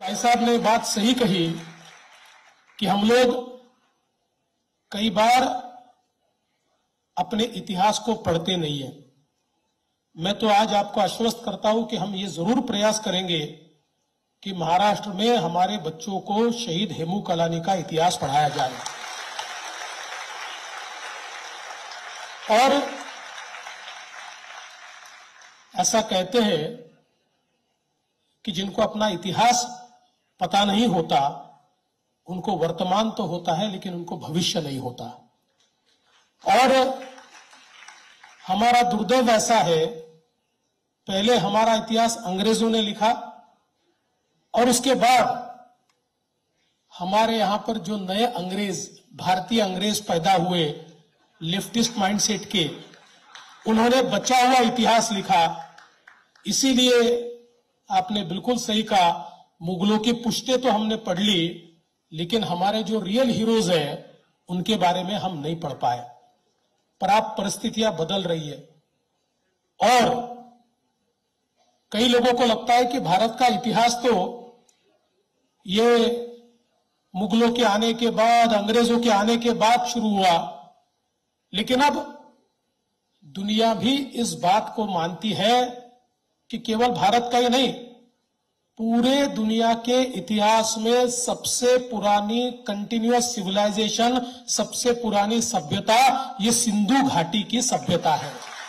भाई साहब ने बात सही कही कि हम लोग कई बार अपने इतिहास को पढ़ते नहीं है। मैं तो आज आपको आश्वस्त करता हूं कि हम ये जरूर प्रयास करेंगे कि महाराष्ट्र में हमारे बच्चों को शहीद हेमू कलानी का इतिहास पढ़ाया जाए। और ऐसा कहते हैं कि जिनको अपना इतिहास पता नहीं होता उनको वर्तमान तो होता है लेकिन उनको भविष्य नहीं होता। और हमारा दुर्दैव ऐसा है, पहले हमारा इतिहास अंग्रेजों ने लिखा और उसके बाद हमारे यहां पर जो नए अंग्रेज, भारतीय अंग्रेज पैदा हुए लेफ्टिस्ट माइंडसेट के, उन्होंने बचा हुआ इतिहास लिखा। इसीलिए आपने बिल्कुल सही कहा, मुगलों की पुश्तें तो हमने पढ़ ली लेकिन हमारे जो रियल हीरोज हैं उनके बारे में हम नहीं पढ़ पाए। पर अब परिस्थितियां बदल रही है और कई लोगों को लगता है कि भारत का इतिहास तो ये मुगलों के आने के बाद, अंग्रेजों के आने के बाद शुरू हुआ, लेकिन अब दुनिया भी इस बात को मानती है कि केवल भारत का ही नहीं, पूरे दुनिया के इतिहास में सबसे पुरानी कंटिन्यूअस सिविलाइजेशन, सबसे पुरानी सभ्यता ये सिंधु घाटी की सभ्यता है।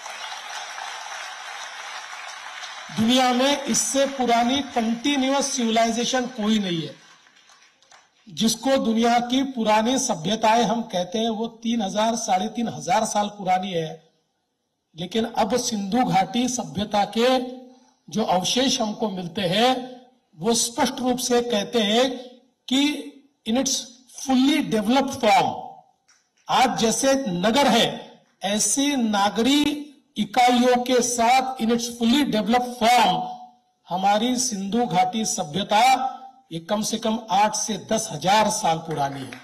दुनिया में इससे पुरानी कंटिन्यूअस सिविलाइजेशन कोई नहीं है। जिसको दुनिया की पुरानी सभ्यताएं हम कहते हैं वो 3000 साढ़े 3000 साल पुरानी है, लेकिन अब सिंधु घाटी सभ्यता के जो अवशेष हमको मिलते हैं वो स्पष्ट रूप से कहते हैं कि in its fully developed form, आज जैसे नगर है ऐसी नागरी इकाइयों के साथ in its fully developed form हमारी सिंधु घाटी सभ्यता ये कम से कम 8 से 10 हजार साल पुरानी है।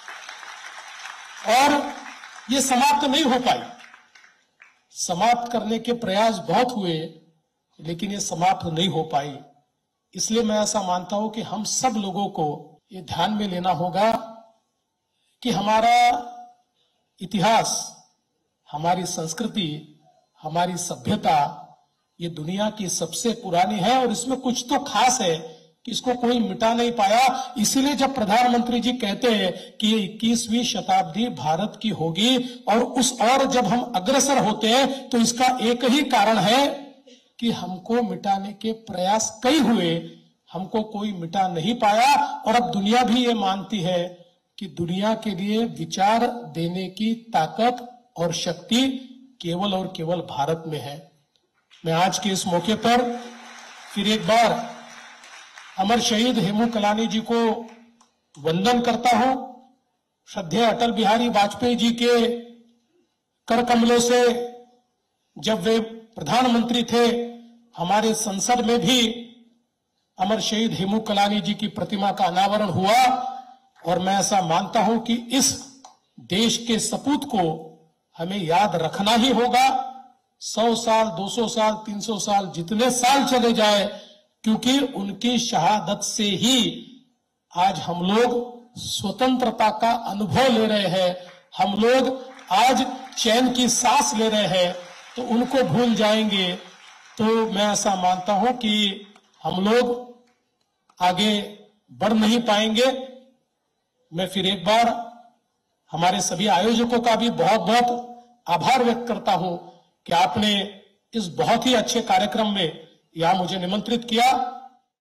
और ये समाप्त नहीं हो पाई। समाप्त करने के प्रयास बहुत हुए लेकिन ये समाप्त नहीं हो पाई। इसलिए मैं ऐसा मानता हूं कि हम सब लोगों को ये ध्यान में लेना होगा कि हमारा इतिहास, हमारी संस्कृति, हमारी सभ्यता ये दुनिया की सबसे पुरानी है और इसमें कुछ तो खास है कि इसको कोई मिटा नहीं पाया। इसीलिए जब प्रधानमंत्री जी कहते हैं कि ये 21वीं शताब्दी भारत की होगी और जब हम अग्रसर होते हैं तो इसका एक ही कारण है कि हमको मिटाने के प्रयास कई हुए, हमको कोई मिटा नहीं पाया। और अब दुनिया भी ये मानती है कि दुनिया के लिए विचार देने की ताकत और शक्ति केवल और केवल भारत में है। मैं आज के इस मौके पर फिर एक बार अमर शहीद हेमू कलानी जी को वंदन करता हूं। श्रद्धेय अटल बिहारी वाजपेयी जी के कर कमलों से जब वे प्रधानमंत्री थे, हमारे संसद में भी अमर शहीद हेमू कलानी जी की प्रतिमा का अनावरण हुआ। और मैं ऐसा मानता हूं कि इस देश के सपूत को हमें याद रखना ही होगा। 100 साल, 200 साल, 300 साल, जितने साल चले जाए, क्योंकि उनकी शहादत से ही आज हम लोग स्वतंत्रता का अनुभव ले रहे हैं, हम लोग आज चैन की सांस ले रहे हैं। तो उनको भूल जाएंगे तो मैं ऐसा मानता हूं कि हम लोग आगे बढ़ नहीं पाएंगे। मैं फिर एक बार हमारे सभी आयोजकों का भी बहुत बहुत आभार व्यक्त करता हूं कि आपने इस बहुत ही अच्छे कार्यक्रम में यहां मुझे निमंत्रित किया।